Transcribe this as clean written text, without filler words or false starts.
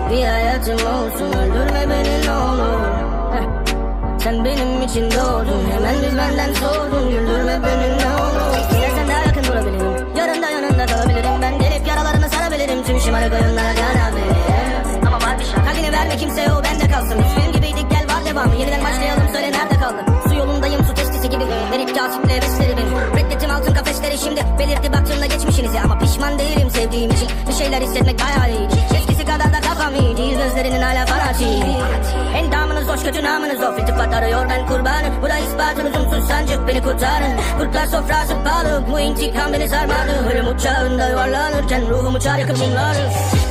Bir hayatım olsun, öldürme beni ne olur. Sen benim için doğdun, hemen bir benden sordun. Güldürme beni ne olur. Yine sen daha yakın durabilirim, yarın da yanında kalabilirim. Ben gelip yaralarını sarabilirim, tüm şımarık oyunlara canabilirim. Ama var bir şart, kalbini verme kimseye, o bende kalsın. Film gibiydik, gel var devamı, yeniden başlayalım, söyle nerede kaldın. Su yolundayım, su testisi gibi, verip kasiple hevesleri benim. Reddetim altın kafesleri şimdi, belirtti baktığımda geçmişinizi. Ama pişman değilim sevdiğim için, bir şeyler hissetmek bayağı iyiydi. Eskisi kadar da kafam iyi değil, gözlerinin hala fanatik. Endamınız hoş, kötü namınız of, iltifat arıyor ben kurbanı. Bu da ispatın, lüzumsuz sancık beni kurtarın. Kurtlar sofrası pahalı, bu intikam beni sarmadı. Ölüm uçağında yuvarlanırken ruhum uçar yakın mumları.